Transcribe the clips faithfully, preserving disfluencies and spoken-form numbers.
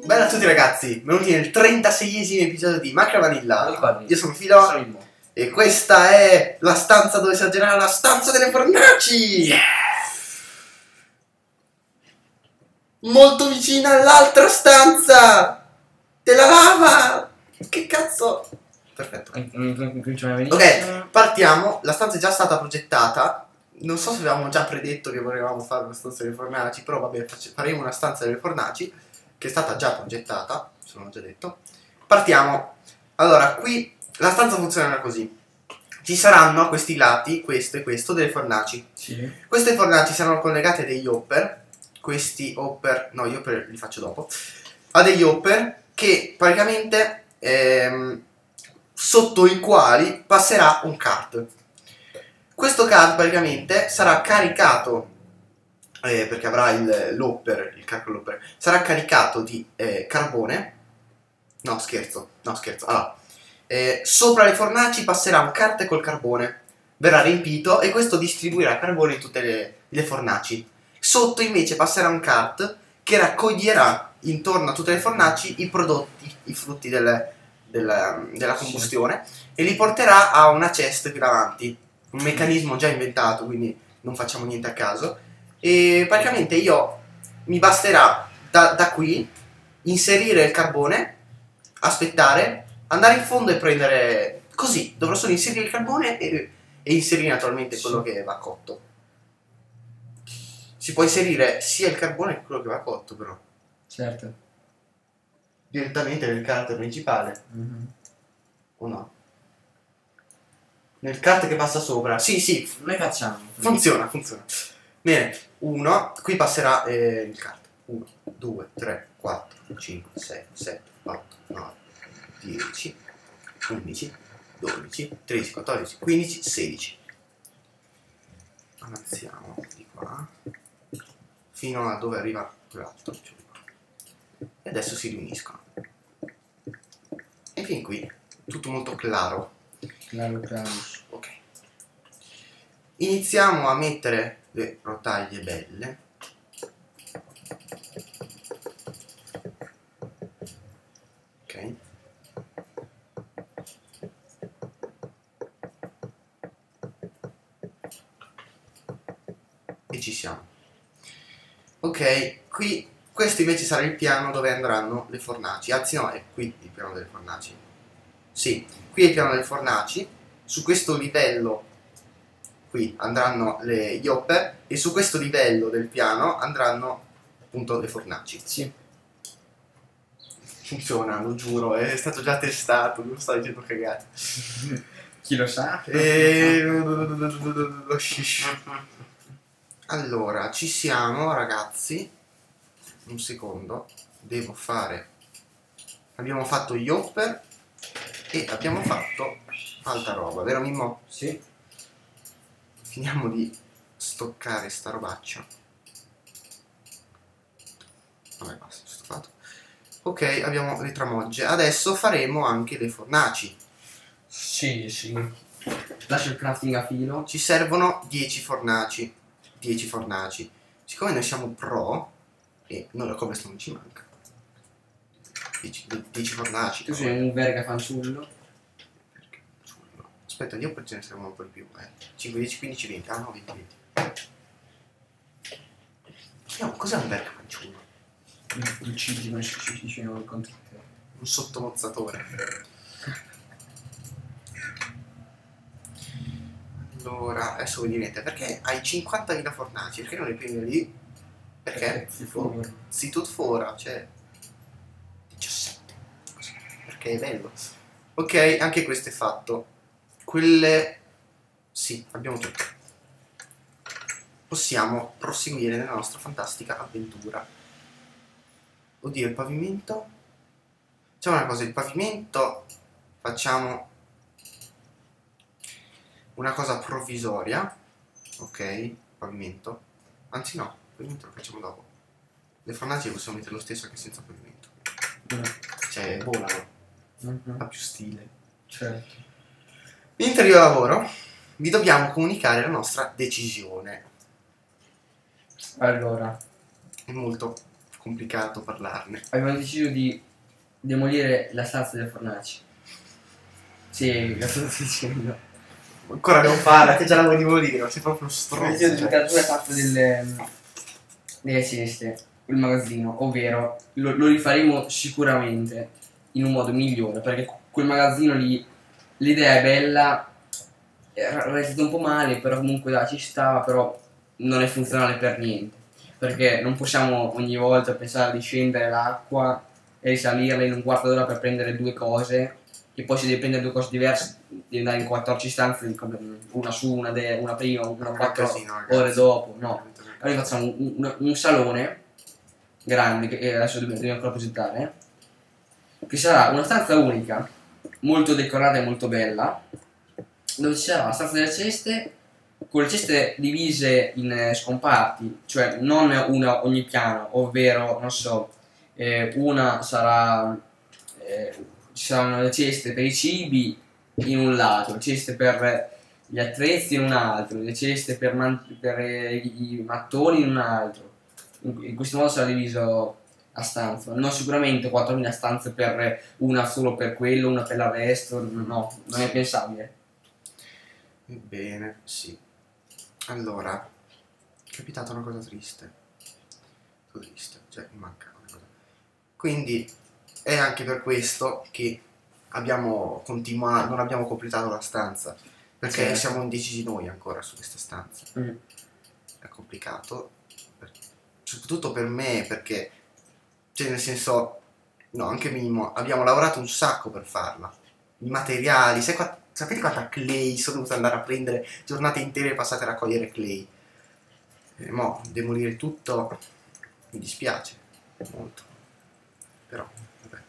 Bella a tutti ragazzi, benvenuti nel trentaseiesimo episodio di Macra Vanilla. Io sono Filo Sono e questa è la stanza dove si aggira la stanza delle fornaci. Yeah. Molto vicina all'altra stanza della lava. Che cazzo? Perfetto. Ok, partiamo. La stanza è già stata progettata. Non so se avevamo già predetto che volevamo fare una stanza delle fornaci, però vabbè, faremo una stanza delle fornaci che è stata già progettata, se non l'ho già detto. Partiamo. Allora, qui la stanza funzionerà così. Ci saranno a questi lati, questo e questo, delle fornaci. Sì. Queste fornaci saranno collegate a degli hopper. Questi hopper, no, gli hopper li faccio dopo. A degli hopper che praticamente ehm, sotto i quali passerà un cart. Questo cart praticamente sarà caricato, eh, perché avrà l'hopper, il carico l'hopper, sarà caricato di eh, carbone. No, scherzo, no, scherzo. Allora, eh, sopra le fornaci passerà un cart col carbone, verrà riempito e questo distribuirà carbone in tutte le, le fornaci. Sotto invece passerà un cart che raccoglierà intorno a tutte le fornaci i prodotti, i frutti del, del, della combustione, e li porterà a una chest qui davanti. Un meccanismo già inventato, quindi non facciamo niente a caso. E praticamente io mi basterà da, da qui inserire il carbone, aspettare, andare in fondo e prendere. Così dovrò solo inserire il carbone e, e inserire naturalmente quello che va cotto. Si può inserire sia il carbone che quello che va cotto, però Certo. direttamente nel cart principale. Mm-hmm. O no? Nel cart che passa sopra. Sì, sì. Noi facciamo. Funziona, funziona. Bene, uno, qui passerà eh, il cart. uno, due, tre, quattro, cinque, sei, sette, otto, nove, dieci, undici, dodici, tredici, quattordici, quindici, sedici. Avanziamo di qua fino a dove arriva quell'altro. E adesso si riuniscono. E fin qui tutto molto chiaro. Claro, claro. Ok. Iniziamo a mettere le rotaie belle. Ok. E ci siamo. Ok, qui questo invece sarà il piano dove andranno le fornaci. Anzi no, è qui il piano delle fornaci. Sì, qui è il piano delle fornaci. Su questo livello qui andranno le, gli hopper, e su questo livello del piano andranno appunto le fornaci. Sì. Funziona, lo giuro, è stato già testato, non sto dicendo cagate. Chi lo sa? E... Allora, ci siamo ragazzi. Un secondo, devo fare. Abbiamo fatto gli hopper e abbiamo fatto altra roba, vero Mimmo? Sì. Finiamo di stoccare sta robaccia. Vabbè, basta, sto fatto. Ok, abbiamo le tramogge. Adesso faremo anche le fornaci. Sì, sì. Lascio il crafting a Filo. Ci servono dieci fornaci. dieci fornaci. Siccome noi siamo pro e noi la cobblestone non ci manca. dieci fornaci. Tu sei un verga fanciullo. Aspetta, io poi ce ne servono un po' di più. Eh. cinque, dieci, quindici, venti. Ah no, venti, venti. No, cos'è un verga fanciullo? Uccidi, non ci dicevo il contrario. Un sottomozzatore. Allora, adesso voi direte, perché hai cinquantamila fornaci? Perché non le prendi lì? Perché? Si fora. Si tut fora, cioè diciassette. Così. Perché è bello. Ok, anche questo è fatto. Quelle. Sì, abbiamo tutto. Possiamo proseguire nella nostra fantastica avventura. Oddio, il pavimento. Facciamo una cosa, il pavimento facciamo una cosa provvisoria. Ok, pavimento. Anzi no, il pavimento lo facciamo dopo. Le fornaci possiamo mettere lo stesso anche senza pavimento. No. Cioè, volano. Mm-hmm. Ha più stile. Certo. Mentre io lavoro, vi dobbiamo comunicare la nostra decisione. Allora, È molto complicato parlarne. Abbiamo deciso di demolire la stanza delle fornaci. Sì, lo sto dicendo. Ancora non farla, che già la vuoi demolire, sei proprio Abbiamo stronzo. deciso di buttare due parte delle, delle ceste, il magazzino, ovvero lo, lo rifaremo sicuramente in un modo migliore, perché quel magazzino lì, l'idea è bella, era realizzato un po' male, però comunque là, ci stava, però non è funzionale per niente, perché non possiamo ogni volta pensare di scendere l'acqua e risalirla in un quarto d'ora per prendere due cose, che poi se devi prendere due cose diverse devi andare in quattordici stanze, una su, una, de, una prima, una quattro casino, ore dopo, no. Allora facciamo un, un, un salone grande, che adesso dobbiamo, dobbiamo ancora progettare, che sarà una stanza unica, molto decorata e molto bella, dove ci sarà la stanza delle ceste, con le ceste divise in eh, scomparti, cioè non una ogni piano, ovvero, non so, eh, una sarà, eh, ci saranno le ceste per i cibi in un lato, le ceste per gli attrezzi in un altro, le ceste per, man- per eh, i mattoni in un altro. In, in questo modo sarà diviso a stanza, non sicuramente quattromila stanze per una solo per quello, una per l'arresto, no, non è pensabile. Bene, sì. Allora, è capitata una cosa triste. Triste, cioè mi manca una cosa. Quindi è anche per questo che abbiamo continuato, non abbiamo completato la stanza, perché Certo. siamo indecisi noi ancora su questa stanza. Mm. È complicato, per- soprattutto per me, perché, cioè nel senso, no, anche Mimmo, abbiamo lavorato un sacco per farla. I materiali, sai qua- sapete quanta clay sono dovuto andare a prendere, giornate intere passate a raccogliere clay. E mo, demolire tutto mi dispiace molto, però vabbè,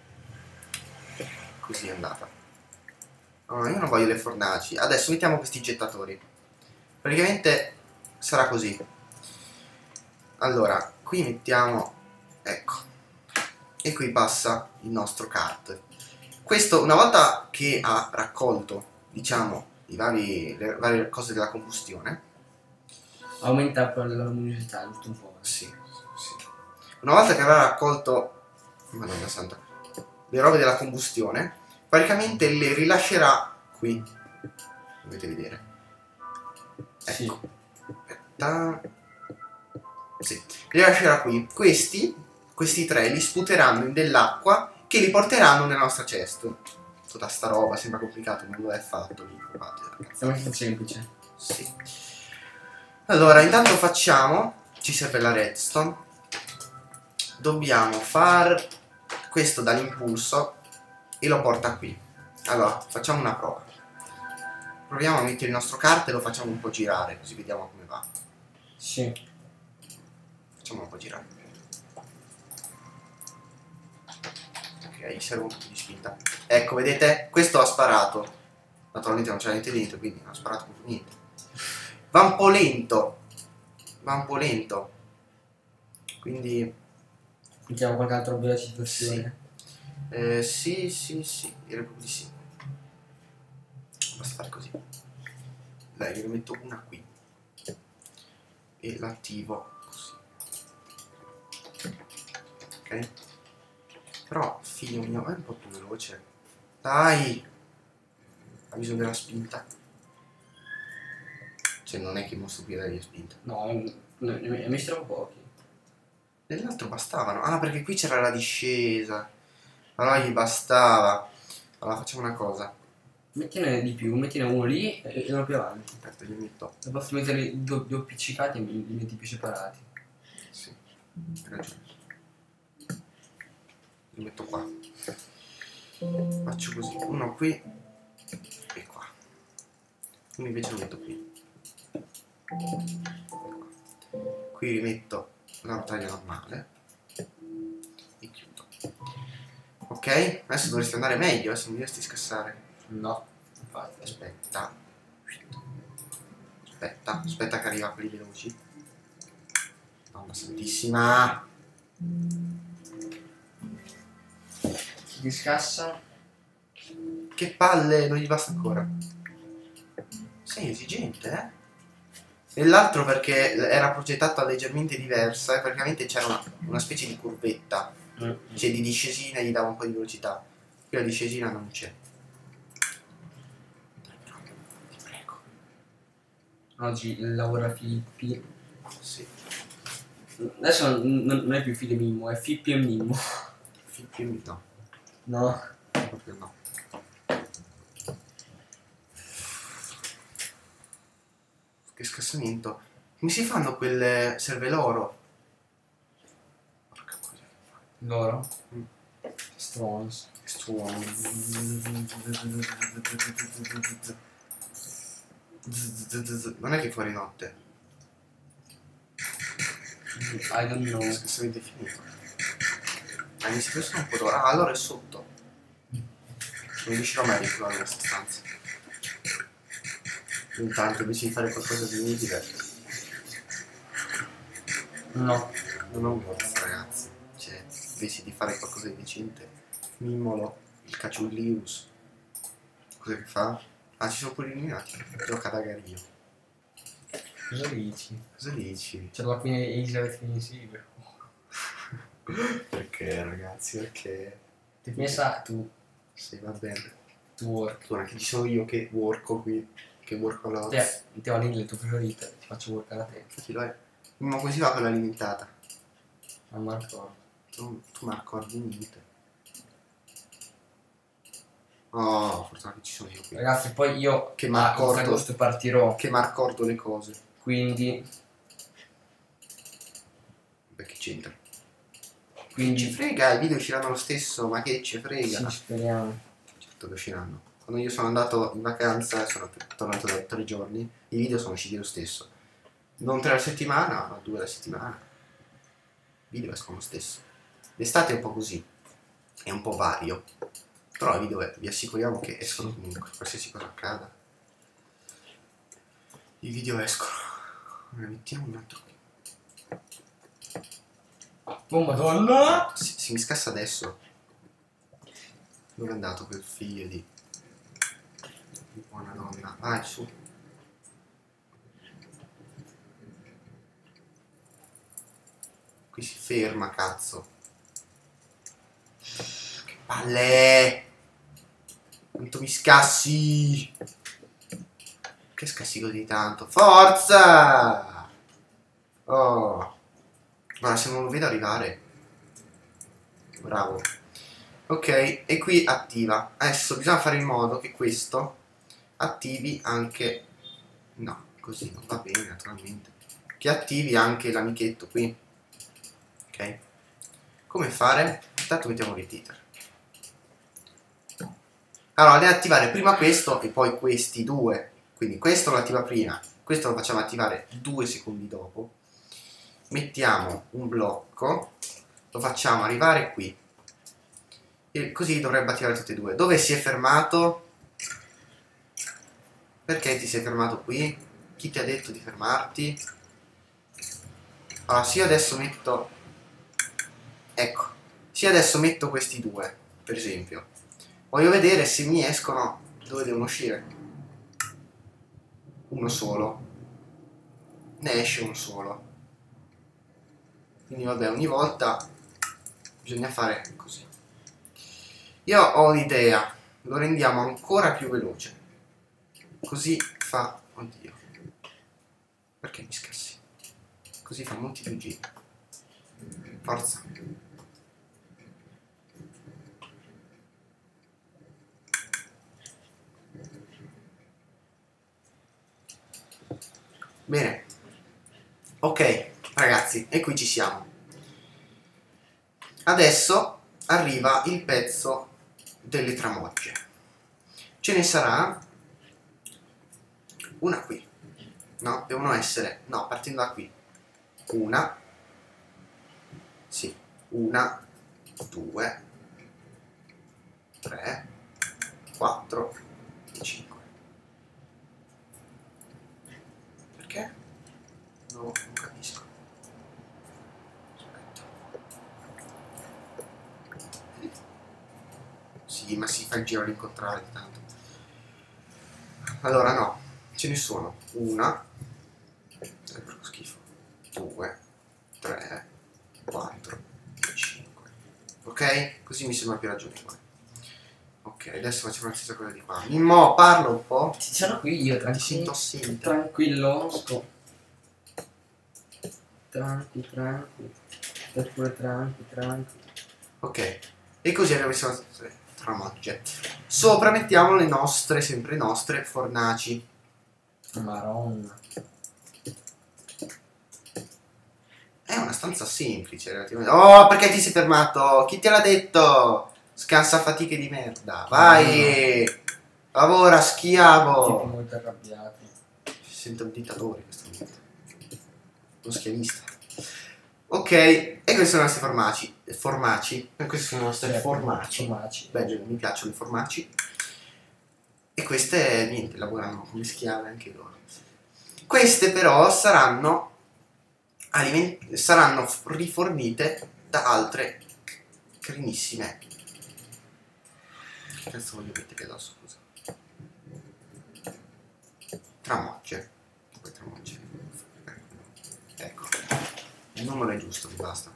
così è andata. Oh, io non voglio le fornaci. Adesso mettiamo questi gettatori. Praticamente sarà così. Allora, qui mettiamo, ecco, e qui passa il nostro kart. Questo, una volta che ha raccolto, diciamo, i vari, le varie cose della combustione, Aumenta poi la luminosità giusto un po'. sì, sì. Una volta che avrà raccolto, madonna santa, le robe della combustione, praticamente le rilascerà qui. Dovete vedere. Sì. Ecco. Aspetta. Sì, li lascerà qui. Questi, questi tre li sputeranno in dell'acqua che li porteranno nella nostra chest. Tutta sta roba sembra complicato, ma lo è fatto. Lì, È molto semplice. sì. Allora, intanto facciamo, ci serve la redstone, dobbiamo far questo dall'impulso e lo porta qui. Allora, facciamo una prova. Proviamo a mettere il nostro kart e lo facciamo un po' girare, così vediamo come va. Sì. Facciamo un po' girare. Ok, gli serve un po' di spinta. Ecco, vedete? Questo ha sparato. Naturalmente non c'è niente dentro, quindi non ha sparato proprio niente. Va un po' lento. Va un po' lento. Quindi... Mettiamo qualche altro velocizzazione. Sì. Eh, sì, sì, sì. Direi proprio di sì. Basta fare così. Dai, gliene metto una qui. E l'attivo così. Ok? Però, figlio mio, è un po' più veloce. Dai! Ha bisogno della spinta. Cioè, non è che il mostro qui dai spinta. No, ne ne hai messi troppo pochi. Nell'altro bastavano. Ah, perché qui c'era la discesa. Allora gli bastava. Allora facciamo una cosa. Mettine di più, mettine uno lì e uno più avanti. Aspetta, gli metto. Se posso metterli due, due appiccicati e li li metti più separati. Sì, hai ragione. Li metto qua. Faccio così. Uno qui e qua. Uno invece lo metto qui. Qui rimetto la rotaia normale e chiudo. Ok? Adesso dovresti andare meglio, adesso non dovresti scassare. No, infatti. Aspetta. Aspetta, aspetta che arriva quelli veloci. Mamma santissima. Si discassa. Che palle, non gli basta ancora. Sei esigente, eh? E l'altro perché era progettato leggermente diversa e praticamente c'era una, una specie di curvetta, Mm. cioè di discesina gli dava un po' di velocità. Qui la discesina non c'è. Ti prego. Oggi lavora Filippi. Sì. Adesso non, non è più Fide Mimmo, è Fippi e Mimmo. Fippi no. No. Proprio no. Che scassamento. Come si fanno quelle... serve l'oro? Porca cosa. Loro? Mm. Strons. Strong. Non è che fuori notte. I don't know. Che scassamento è finito. Ah, mi si questo un po' d'oro. Ah, allora è sotto. Non riuscirò mai a ritrovare questa stanza. Intanto invece di fare qualcosa di inutile. No. Non ho forza, ragazzi. Cioè, invece di fare qualcosa di decente, Mimolo, il Caciullius. Cosa che fa? Ah, ci sono pure eliminati. Gioca da Gario. Cosa dici? Cosa dici? C'è la fine Elizabeth insieme. Perché, ragazzi? Perché? Ti pensa tu, Sì, va bene. tu work. Ora che ci sono io che worko qui, che worko la Te, te vaniglia il tuo preferito, ti faccio workare a te. Chi lo è? Ma come si fa con la limitata? Non mi ricordo. Tu, tu mi accordi niente. Oh, fortuna che ci sono io qui. Ragazzi, poi io Che a m'accordo. agosto partirò, Che mi accordo le cose. quindi, Perché c'entra? Ci quindi frega, i video usciranno lo stesso, ma che ci frega? sì, speriamo. Certo che usciranno. Quando io sono andato in vacanza, sono tornato da tre giorni, i video sono usciti lo stesso. Non tre alla settimana, ma due alla settimana. I video escono lo stesso. L'estate è un po' così, è un po' vario. Però i video vi assicuriamo che escono comunque, qualsiasi cosa accada. I video escono. Ora mettiamo un altro qui. Oh madonna! Si, si mi scassa adesso. Dove è andato quel figlio di... di buona donna? Ah, è su. Qui si ferma, cazzo. Che palle! Quanto mi scassi! Che scassi così tanto? Forza! Oh! Guarda, se non lo vedo arrivare. Bravo. Ok, e qui attiva. Adesso bisogna fare in modo che questo attivi anche... No, così non va bene naturalmente. Che attivi anche l'amichetto qui. Ok? Come fare? Intanto mettiamo un repeater. Allora, devi attivare prima questo e poi questi due. Quindi questo lo attiva prima, questo lo facciamo attivare due secondi dopo. Mettiamo un blocco, lo facciamo arrivare qui. E così dovrebbe attivare tutti e due. Dove si è fermato? Perché ti sei fermato qui? Chi ti ha detto di fermarti? Allora, se io adesso metto... Ecco, se io adesso metto questi due, per esempio, voglio vedere se mi escono dove devono uscire. Uno solo. Ne esce uno solo. Quindi vabbè, ogni volta bisogna fare così. Io ho un'idea, lo rendiamo ancora più veloce. Così fa... Oddio. Perché mi scassi? Così fa molti più giri. Forza. Bene. Ok, ragazzi, e qui ci siamo. Adesso arriva il pezzo delle tramogge. Ce ne sarà una qui. No, devono essere... No, partendo da qui. Una. Sì. Una, due, tre, quattro, cinque. Perché? No, non capisco. Aspetta. Sì, ma si fa il giro all'incontrario tanto. Allora no, ce ne sono una, due, tre, quattro, cinque. Ok? Così mi sembra più ragionevole. Ok, adesso facciamo la stessa cosa di qua. Mimmo, parlo un po'. Ci sono qui io, Ti tranquillo. sento assente. Tranquillo, sto. Tranqui, tranqui. Stai pure tranqui, tranqui. Ok, e così abbiamo messo le nostre tramogge. Sopra mettiamo le nostre, sempre le nostre, fornaci. Maronna. È una stanza semplice relativamente. Oh, perché ti sei fermato? Chi te l'ha detto? Scansafatiche di merda. Vai! Lavora, Siete schiavo! molto arrabbiati. Si sente un dittatore in questo momento. Uno schiavista. Ok, e queste sono le nostre formaci. Formaci. E queste sono le nostre Certo, formaci. formaci. Beh, mi piacciono le formaci. E queste, niente, lavorano come schiave anche loro. Queste però saranno, aliment- saranno rifornite da altre carinissime. Che cazzo voglio mettere addosso, scusa? Tramogge. Poi tramogge. Ecco. Il numero è giusto, mi basta.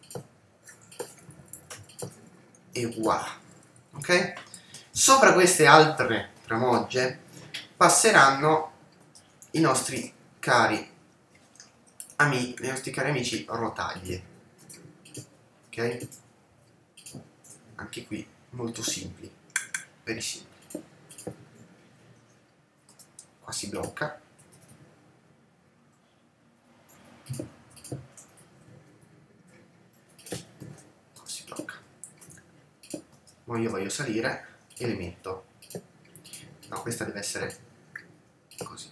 E voilà. Ok? Sopra queste altre tramogge passeranno i nostri cari amici, i nostri cari amici rotaglie. Ok? Anche qui molto simpli, very simpli. Qua si blocca. Qua si blocca. Ma io voglio salire e le metto. No, questa deve essere così.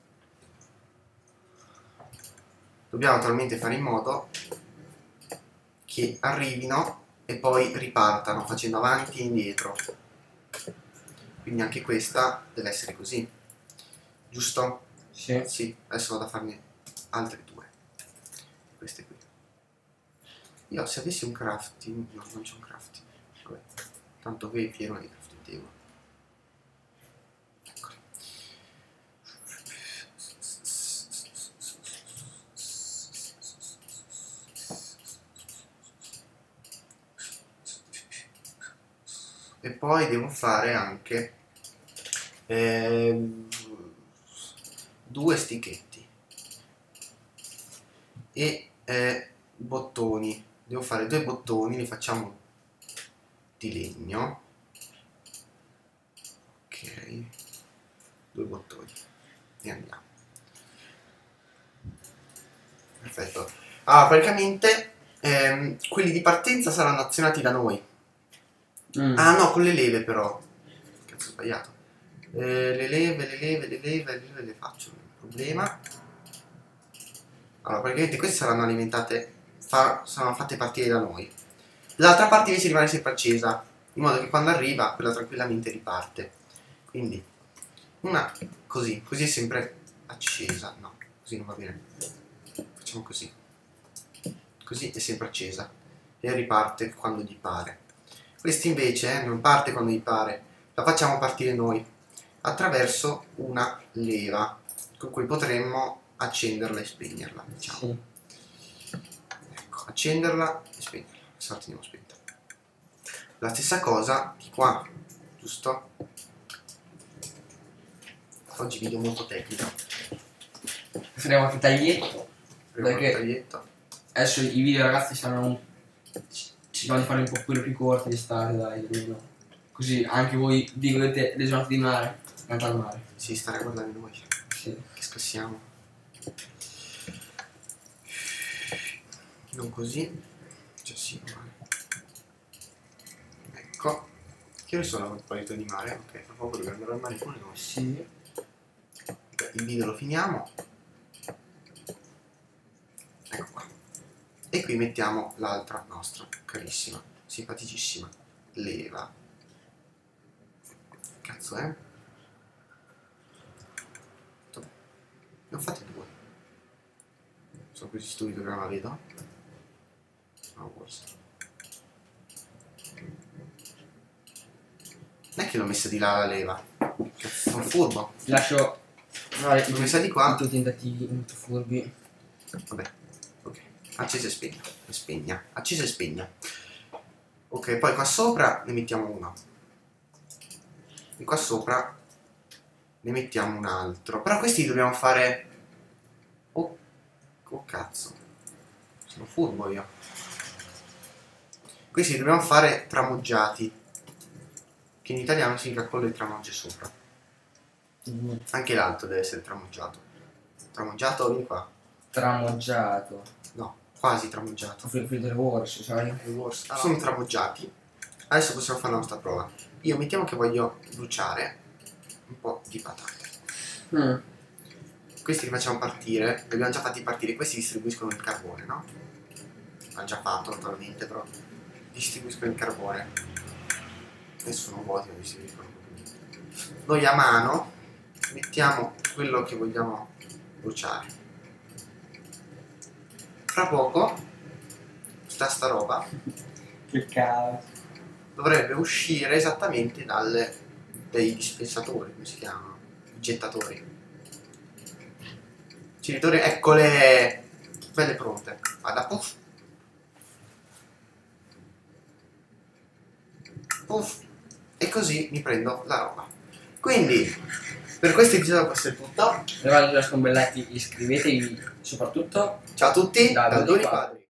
Dobbiamo naturalmente fare in modo che arrivino e poi ripartano facendo avanti e indietro. Quindi anche questa deve essere così, giusto? Sì. Sì, adesso vado a farne altre due. Queste qui. Io se avessi un crafting, no, non c'è un crafting. Vabbè, tanto qui è pieno di crafting table. Eccoli. E poi devo fare anche ehm, due sticchetti e eh, bottoni. Devo fare due bottoni, li facciamo di legno. Ok, due bottoni e andiamo. Perfetto. Ah, praticamente ehm, quelli di partenza saranno azionati da noi. Mm. Ah no, con le leve però. Cazzo, ho sbagliato. Eh, le leve, le leve, le leve, le leve le faccio, non è un problema. Allora, praticamente queste saranno alimentate, fa, saranno fatte partire da noi. L'altra parte invece rimane sempre accesa, in modo che quando arriva quella tranquillamente riparte. Quindi, una così, così è sempre accesa. No, così non va bene. Facciamo così. Così è sempre accesa e riparte quando gli pare. Questa invece eh, non parte quando gli pare, la facciamo partire noi attraverso una leva con cui potremmo accenderla e spegnerla, diciamo. Sì. Ecco, accenderla e spegnerla, se la teniamo spenta. La stessa cosa di qua, giusto? Oggi video molto tecnico. Faremo anche taglietto. Prima Perché- il taglietto. Adesso i video ragazzi saranno. Cerchiamo di farli un po' quello più corti d'estate, dai, almeno. Così anche voi vi godete le giornate di mare, andate al mare. Sì, stare a guardare noi, Sì. che scassiamo. Non così. Cioè sì, male. Ecco. Che ore sono a proposito di mare? Ok, tra poco dobbiamo andare al mare pure noi. Sì. Beh, il video lo finiamo. Ecco qua. E qui mettiamo l'altra nostra carissima, simpaticissima leva. Cazzo è? Dov'è? Ne ho fatte due. Sono così stupido che non la vedo. No, forse. Non è che l'ho messa di là la leva. Cazzo, sono furbo. Ti lascio fare L'ho messa di qua. i tuoi tentativi molto furbi. Vabbè. accesa e spegna, e spegna, accesa e spegna. Ok, poi qua sopra ne mettiamo uno. E qua sopra ne mettiamo un altro. Però questi dobbiamo fare... Oh, oh cazzo. Sono furbo io. Questi dobbiamo fare tramoggiati. Che in italiano significa con le tramogge sopra. Mm. Anche l'altro deve essere tramoggiato. Tramoggiato, vieni qua. Tramoggiato. No, quasi tramoggiato. Ho finito le worse, sai? Sono tramoggiati. Adesso possiamo fare la nostra prova. Io mettiamo che voglio bruciare un po' di patate. Mm. Questi li facciamo partire. Li abbiamo già fatti partire. Questi distribuiscono il carbone, no? L'hanno già fatto naturalmente, però distribuiscono il carbone. Adesso sono vuoti, ma distribuiscono un po'. Noi a mano mettiamo quello che vogliamo bruciare. Fra poco tutta sta roba Che cazzo. dovrebbe uscire esattamente dalle, dai dispensatori, come si chiamano? I gettatori. Genitori, eccole, belle pronte. Vada, puff. Puff. E così mi prendo la roba. Quindi, per questo episodio questo è tutto. Levate la scombellati, iscrivetevi soprattutto. Ciao a tutti, Da da Doni Doni Padri. Padri.